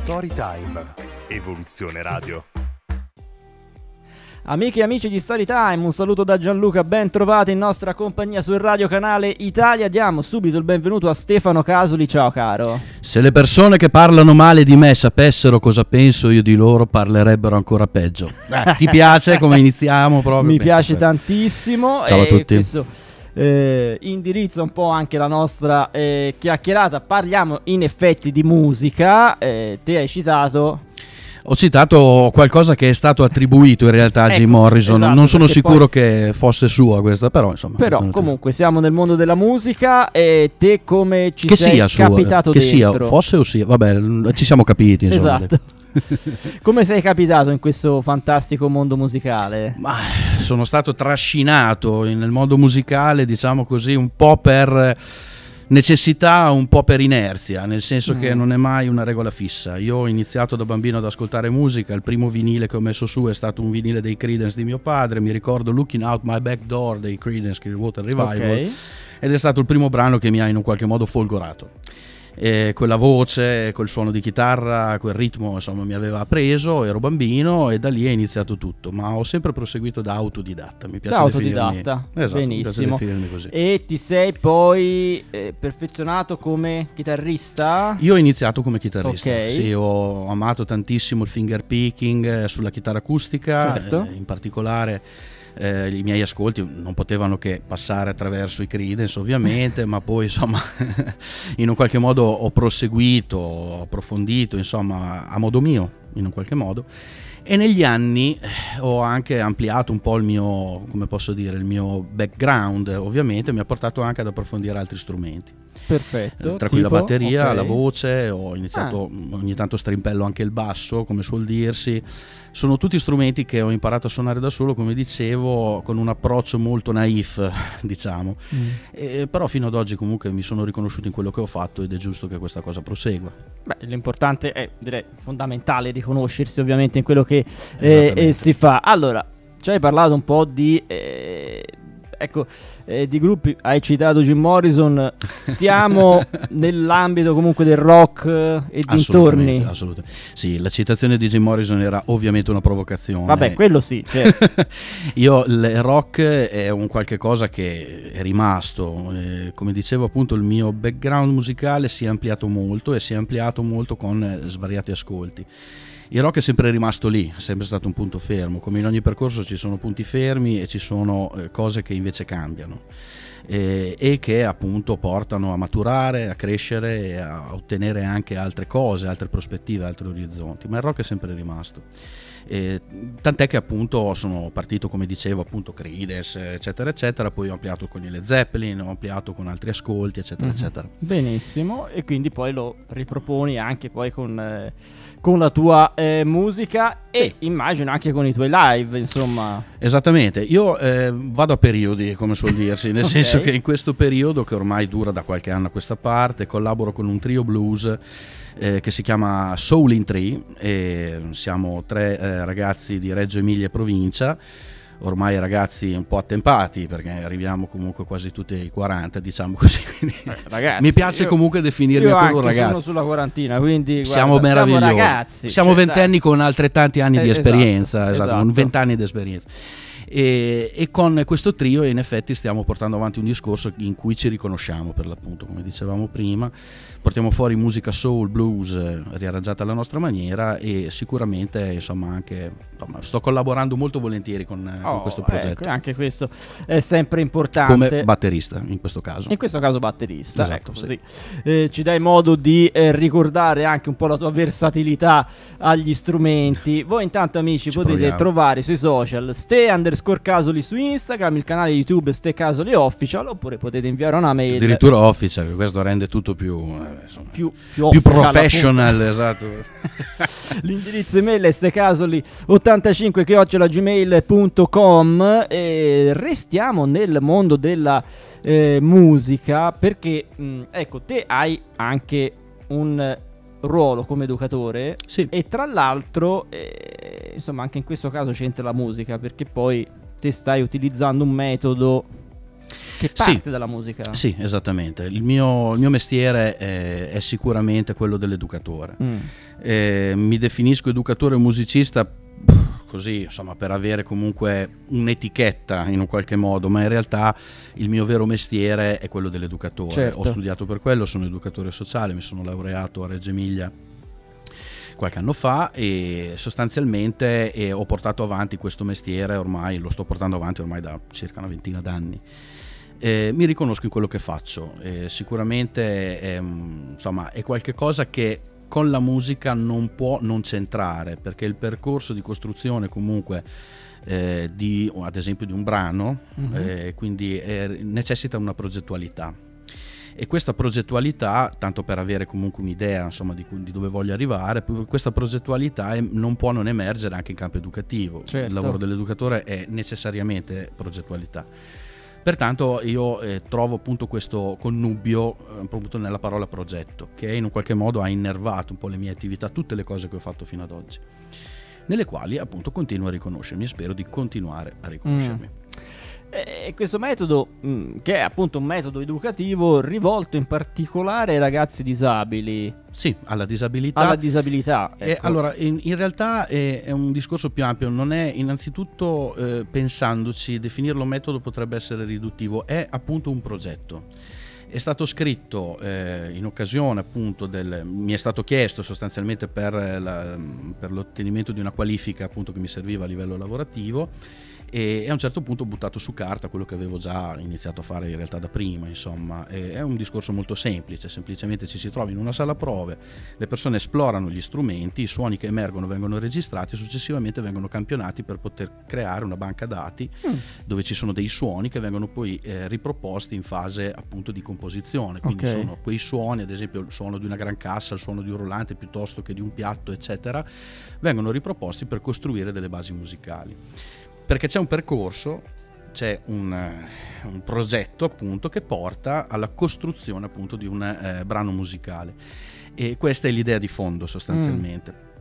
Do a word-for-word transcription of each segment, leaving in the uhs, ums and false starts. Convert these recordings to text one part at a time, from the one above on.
Storytime, Evoluzione Radio. Amiche e amici di Storytime, un saluto da Gianluca, ben trovati in nostra compagnia sul Radio Canale Italia. Diamo subito il benvenuto a Stefano Casoli. Ciao caro. Se le persone che parlano male di me sapessero cosa penso io di loro, parlerebbero ancora peggio. Eh, ti piace come iniziamo proprio? Mi Beh, piace perfetto. tantissimo. Ciao a e tutti. Questo eh, indirizza un po' anche la nostra eh, chiacchierata. Parliamo in effetti di musica. eh, Te hai citato... Ho citato qualcosa che è stato attribuito in realtà a Ecco, Jim Morrison. esatto, Non sono perché sicuro poi- che fosse sua questa, però insomma. Però sono- comunque siamo nel mondo della musica. E te come ci che sei sia sua, capitato che dentro? sia, fosse o sia, vabbè, ci siamo capiti insomma. Esatto. Come sei capitato in questo fantastico mondo musicale? Ma sono stato trascinato nel mondo musicale, diciamo così, un po' per necessità, un po' per inerzia, nel senso Mm. che non è mai una regola fissa. Io ho iniziato da bambino ad ascoltare musica, il primo vinile che ho messo su è stato un vinile dei Creedence di mio padre, mi ricordo Looking Out My Back Door dei Creedence Clearwater Revival, Ok. ed è stato il primo brano che mi ha in un qualche modo folgorato. E quella voce, quel suono di chitarra, quel ritmo insomma mi aveva preso, ero bambino e da lì è iniziato tutto, ma ho sempre proseguito da autodidatta, mi piace Da definirmi- autodidatta, esatto, mi piace benissimo. definirmi così. E ti sei poi eh, perfezionato come chitarrista? Io ho iniziato come chitarrista, Ok. sì, ho amato tantissimo il finger picking eh, sulla chitarra acustica, Certo. eh, in particolare eh, i miei ascolti non potevano che passare attraverso i Creedence ovviamente, ma poi insomma in un qualche modo ho proseguito, ho approfondito insomma a modo mio, in un qualche modo. E negli anni eh, ho anche ampliato un po' il mio, come posso dire, il mio background, ovviamente mi ha portato anche ad approfondire altri strumenti. Perfetto. Eh, tra cui la tipo? batteria, Ok. la voce, ho iniziato ogni tanto strimpello anche il basso, come suol dirsi. Sono tutti strumenti che ho imparato a suonare da solo, come dicevo, con un approccio molto naif, diciamo. Mm. E, però fino ad oggi comunque mi sono riconosciuto in quello che ho fatto ed è giusto che questa cosa prosegua. Beh, l'importante è, direi, fondamentale riconoscersi ovviamente in quello che eh, Esattamente. eh, si fa. Allora, ci hai parlato un po' di... eh, ecco, eh, di gruppi, hai citato Jim Morrison, siamo nell'ambito comunque del rock eh, e Assolutamente, dintorni. assolutamente. Sì, la citazione di Jim Morrison era ovviamente una provocazione. Vabbè, quello sì, certo. Io il rock è un qualche cosa che è rimasto, eh, come dicevo appunto il mio background musicale si è ampliato molto e si è ampliato molto con eh, svariati ascolti. Il rock è sempre rimasto lì, è sempre stato un punto fermo, come in ogni percorso ci sono punti fermi e ci sono eh, cose che invece cambiano eh, e che appunto portano a maturare, a crescere e a ottenere anche altre cose, altre prospettive, altri orizzonti, ma il rock è sempre rimasto. Eh, tant'è che appunto sono partito, come dicevo, appunto Creedence eccetera eccetera, poi ho ampliato con i Led Zeppelin, ho ampliato con altri ascolti eccetera Mhm. eccetera. Benissimo, e quindi poi lo riproponi anche poi con, eh, con la tua eh, musica e Sì. immagino anche con i tuoi live, insomma. Esattamente, io eh, vado a periodi, come suol dirsi, nel Ok. senso che in questo periodo, che ormai dura da qualche anno a questa parte, collaboro con un trio blues eh, che si chiama Soul in Tree, e siamo tre eh, ragazzi di Reggio Emilia e provincia, ormai ragazzi un po' attempati perché arriviamo comunque quasi tutti ai quaranta, diciamo così, quindi Ragazzi, mi piace io- comunque definirmi io ancora un anche ragazzo. sono sulla quarantina, quindi Siamo guarda, meravigliosi, siamo ragazzi, siamo cioè, ventenni con altrettanti anni Eh, di esatto, esperienza, esatto, esatto. con vent'anni di esperienza. E, e con questo trio in effetti stiamo portando avanti un discorso in cui ci riconosciamo, per l'appunto, come dicevamo prima, portiamo fuori musica soul, blues eh, riarrangiata alla nostra maniera e sicuramente insomma anche insomma, sto collaborando molto volentieri con, eh, con Oh, questo ecco, progetto anche questo è sempre importante. come batterista in questo caso. In questo caso batterista, Esatto, ecco, sì. così eh, ci dai modo di eh, ricordare anche un po' la tua versatilità agli strumenti. Voi intanto amici Ci potete proviamo. trovare sui social Ste underscore Casoli su Instagram, il canale YouTube Ste Casoli Official, oppure potete inviare una mail Addirittura official, questo rende tutto più, eh, insomma, più, più, più official, professional, esatto. appunto. L'indirizzo email è stecasoli ottantacinque chiocciola gmail punto com e restiamo nel mondo della eh, musica perché mh, ecco, te hai anche un ruolo come educatore Sì. e tra l'altro eh, insomma anche in questo caso c'entra la musica perché poi te stai utilizzando un metodo che parte sì, dalla musica. Sì, esattamente. Il mio, il mio mestiere è, è sicuramente quello dell'educatore. Mm. Eh, mi definisco educatore musicista così, insomma, per avere comunque un'etichetta in un qualche modo, ma in realtà il mio vero mestiere è quello dell'educatore. Certo. Ho studiato per quello, sono educatore sociale, mi sono laureato a Reggio Emilia qualche anno fa e sostanzialmente eh, ho portato avanti questo mestiere, ormai lo sto portando avanti ormai da circa una ventina d'anni. Eh, mi riconosco in quello che faccio, eh, sicuramente è, insomma, è qualche cosa che con la musica non può non c'entrare, perché il percorso di costruzione comunque eh, di, ad esempio di un brano, mm-hmm. eh, quindi eh, necessita una progettualità. E questa progettualità, tanto per avere comunque un'idea, insomma, di, di dove voglio arrivare, questa progettualità è, non può non emergere anche in campo educativo. Certo. Il lavoro dell'educatore è necessariamente progettualità. Pertanto io eh, trovo appunto questo connubio eh, appunto nella parola progetto, che in un qualche modo ha innervato un po' le mie attività, tutte le cose che ho fatto fino ad oggi, nelle quali appunto continuo a riconoscermi e spero di continuare a riconoscermi. Mm. E questo metodo, mh, che è appunto un metodo educativo rivolto in particolare ai ragazzi disabili. Sì, alla disabilità. Alla disabilità. Ecco. E allora, in, in realtà è, è un discorso più ampio, non è innanzitutto eh, pensandoci, definirlo metodo potrebbe essere riduttivo, è appunto un progetto. È stato scritto eh, in occasione appunto del, mi è stato chiesto sostanzialmente per, la, per l'ottenimento di una qualifica appunto che mi serviva a livello lavorativo, e a un certo punto ho buttato su carta quello che avevo già iniziato a fare in realtà da prima, insomma. E è un discorso molto semplice, semplicemente ci si trova in una sala prove, le persone esplorano gli strumenti, i suoni che emergono vengono registrati e successivamente vengono campionati per poter creare una banca dati mm. dove ci sono dei suoni che vengono poi eh, riproposti in fase appunto di composizione, quindi okay. sono quei suoni, ad esempio il suono di una gran cassa, il suono di un rullante piuttosto che di un piatto, eccetera, vengono riproposti per costruire delle basi musicali. Perché c'è un percorso, c'è un, un progetto appunto che porta alla costruzione appunto di un eh, brano musicale, e questa è l'idea di fondo sostanzialmente. Mm.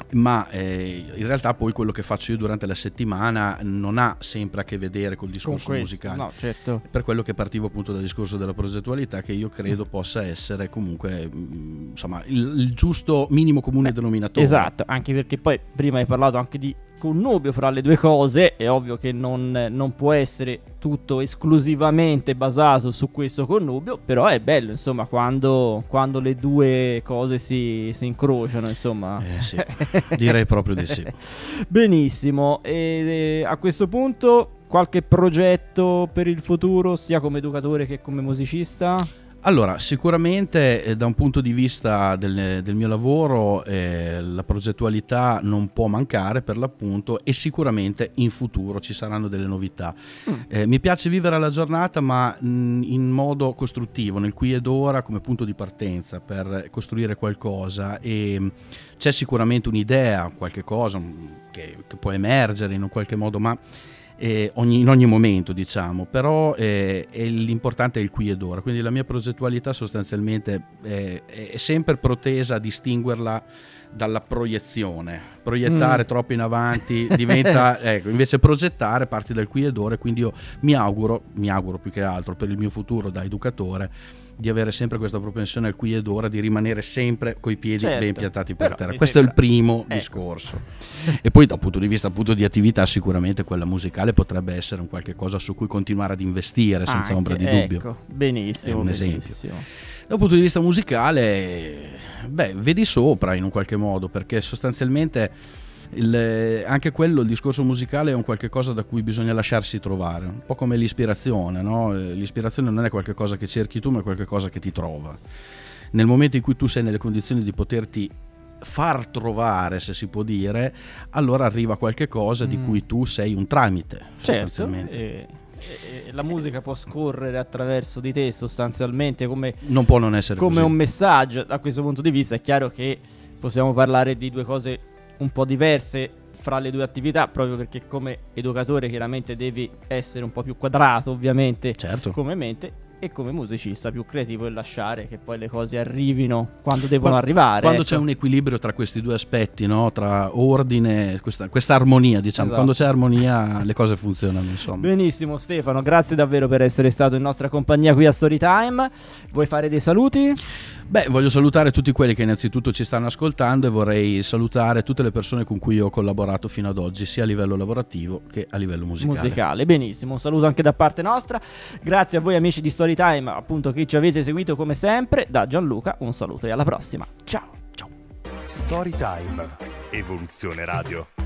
Ma eh, in realtà poi quello che faccio io durante la settimana non ha sempre a che vedere col discorso questo, musicale. No, certo. Per quello che partivo appunto dal discorso della progettualità, che io credo possa essere comunque mh, insomma il, il giusto minimo comune eh, denominatore. Esatto, anche perché poi prima hai parlato anche di connubio fra le due cose. È ovvio che non, non può essere tutto esclusivamente basato su questo connubio, però è bello insomma quando, quando le due cose si, si incrociano, insomma. Eh sì, direi proprio di sì. Benissimo, e, e a questo punto qualche progetto per il futuro sia come educatore che come musicista? Allora, sicuramente eh, da un punto di vista del, del mio lavoro eh, la progettualità non può mancare per l'appunto, e sicuramente in futuro ci saranno delle novità. Mm. Eh, mi piace vivere la giornata, ma mh, in modo costruttivo, nel qui ed ora, come punto di partenza per costruire qualcosa, e mh, c'è sicuramente un'idea, qualche cosa mh, che, che può emergere in un qualche modo, ma Eh, ogni, in ogni momento, diciamo, però eh, è l'importante è il qui ed ora, quindi la mia progettualità sostanzialmente è, è sempre protesa a distinguerla dalla proiezione. Proiettare mm. troppo in avanti diventa ecco, invece progettare parti dal qui ed ora, e quindi io mi auguro, mi auguro più che altro per il mio futuro da educatore, di avere sempre questa propensione al qui ed ora, di rimanere sempre coi piedi certo, ben piantati per terra. Questo sembra... è il primo ecco. discorso. E poi dal punto di vista appunto di attività, sicuramente quella musicale potrebbe essere un qualche cosa su cui continuare ad investire senza Anche, ombra di dubbio. Ecco, benissimo, è un benissimo. esempio. Dal punto di vista musicale, beh, vedi sopra in un qualche modo, perché sostanzialmente il, anche quello, il discorso musicale è un qualche cosa da cui bisogna lasciarsi trovare, un po' come l'ispirazione, no? L'ispirazione non è qualche cosa che cerchi tu, ma è qualche cosa che ti trova. Nel momento in cui tu sei nelle condizioni di poterti far trovare, se si può dire, allora arriva qualche cosa mm. di cui tu sei un tramite, sostanzialmente. Certo, e... la musica può scorrere attraverso di te sostanzialmente come, non può non essere come così. Un messaggio. Da questo punto di vista è chiaro che possiamo parlare di due cose un po' diverse fra le due attività, proprio perché come educatore chiaramente devi essere un po' più quadrato, ovviamente, certo. come mente, e come musicista più creativo è lasciare che poi le cose arrivino quando devono quando, arrivare. Quando ecco. c'è un equilibrio tra questi due aspetti, no? Tra ordine, questa, questa armonia, diciamo, Esatto. quando c'è armonia le cose funzionano, insomma. Benissimo Stefano, grazie davvero per essere stato in nostra compagnia qui a Storytime. Vuoi fare dei saluti? Beh, voglio salutare tutti quelli che innanzitutto ci stanno ascoltando e vorrei salutare tutte le persone con cui ho collaborato fino ad oggi, sia a livello lavorativo che a livello musicale. Musicale, benissimo, un saluto anche da parte nostra. Grazie a voi amici di Storytime, appunto, che ci avete seguito come sempre. Da Gianluca un saluto e alla prossima. Ciao. Ciao. Storytime, Evoluzione Radio.